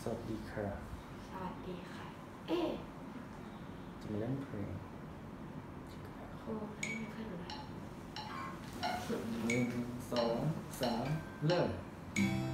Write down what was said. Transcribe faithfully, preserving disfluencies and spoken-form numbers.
สวัสดีครับสวัสดีค่ะเอ๊ะจะมาเล่นเพลงครูให้มีเพื่อนหนูด้วยหนึ่งสองสามเริ่ม